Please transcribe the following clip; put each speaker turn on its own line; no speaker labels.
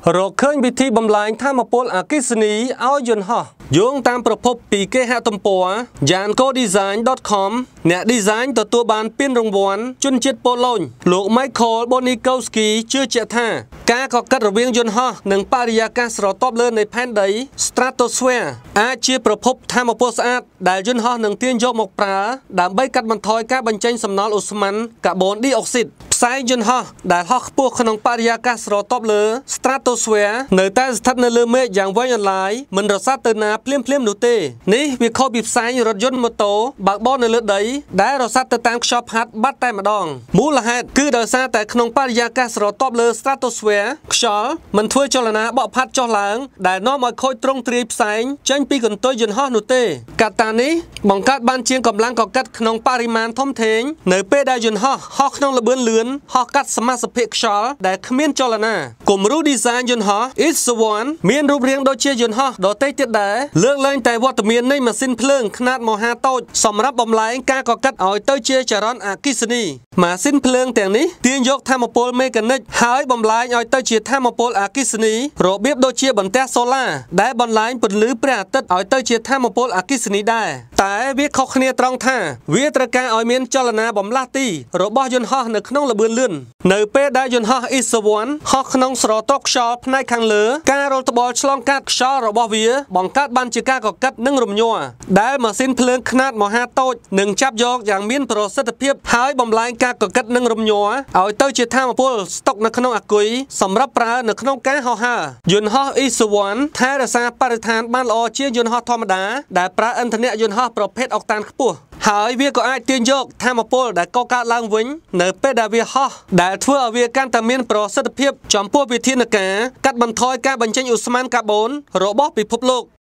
รกเคยวิธีบำลายท่ามาปลอากิสนีเอายนห่อយោងតាមប្រភពពីគេហទំព័រ yancodesign.com អ្នក design ទទួលបានពានរង្វាន់ជនជាតិប៉ូឡូញលោក Michael Bonikowski ជឿជាក់ថាការកកិតរវាងយន្តហោះនិងបរិយាកាសស្រទាប់លើនៃផែនដី Stratosphere អាចជាប្រភពថាមពលស្អាតដែលយន្តហោះនឹងទាញយកមកប្រើដើម្បីកាត់បន្ថយការបញ្ចេញសំណល់អូស្មန်កាបូនឌីអុកស៊ីតផ្សែងយន្តហោះដែលហោះខ្ពស់ក្នុងបរិយាកាសស្រទាប់លើ Stratosphere នៅតែស្ថិតនៅលើមេឃយ៉ាងវែងអន្លាយមិនរសាត់ទៅណាភ្លាមនោះទេនេះវាខុសពីផ្សែងរថយន្តម៉ូតូបើកបរនៅលើដីដែលរសាត់ទៅតាមខ្យល់ផាត់បាត់តែម្ដងមូលហេតុគឺដោយសារតែក្នុងបរិយាកាសស្រទាប់លើ Stratosphere ខ្យល់មិនធ្វើចលនាបក់ផាត់ចុះឡើងដែលនាំឲ្យខូចទ្រង់ទ្រាយផ្សែងចេញពីកន្ទុយយន្តហោះនោះទេកត្តានេះបង្កើតបានជាកម្លាំងកកិតក្នុងបរិមាណធំធេងនៅពេលដែលយន្តហោះហោះក្នុងល្បឿនលឿនហោះកាត់សមាសភាពខ្យល់ដែលគ្មានចលនាគំរូ design យន្តហោះ Is1 មានរូបរាងដូចជាយន្តហោះដទៃទៀតដែរលើកលែងតែវត្តមាននៃម៉ាស៊ីនភ្លើងខ្នាតមហាតូចសម្រាប់បំលែងការកកិតឲ្យទៅជាចរន្តអគ្គិសនីម៉ាស៊ីនភ្លើងទាំងនេះទាញយកថាមពលមេកានិកហើយបំលែងឲ្យទៅជាថាមពលអគ្គិសនីរបៀបដូចជាបន្ទះសូឡាដែលបន្លែងពន្លឺព្រះអាទិត្យឲ្យទៅជាថាមពលអគ្គិសនីដែរតែវាខុសគ្នាត្រង់ថាវាត្រូវការឲ្យមានចលនាបំលាស់ទីរបស់យន្តហោះនៅក្នុងល្បឿនលឿននៅពេលដែលយន្តហោះ Is1 ហោះក្នុងស្រទាប់ខ្យល់ផ្នែកខាងលើការរលត្បល់ឆ្លងកាត់ខ្យល់របស់វាបង្កើតបានជាការកកិតនិងរំញ័រដែលម៉ាស៊ីនភ្លើងខ្នាតមហាតូចនឹងចាប់យកយ៉ាងមានប្រសិទ្ធភាពហើយបំលែងការកកិតនិងរំញ័រឲ្យទៅជាថាមពលស្តុកនៅក្នុងអាគុយសម្រាប់ប្រើនៅក្នុងការហោះហើរយន្តហោះ Is1 ថែរក្សាបរិស្ថានបានល្អជាងយន្តហោះធម្មតាដែលប្រើឥន្ធនៈយន្តហោះប្រភេទអុកតានខ្ពស់ហើយវាក៏អាចទាញយកថាមពលដែលកកើតឡើងវិញនៅពេលដែលវាហោះដែលធ្វើឲ្យវាកាន់តែមានប្រសិទ្ធភាពចំពោះវិធានការកាត់បន្ថយការបញ្ចេញឧស្ម័នកាបូនរបស់ពិភពលោក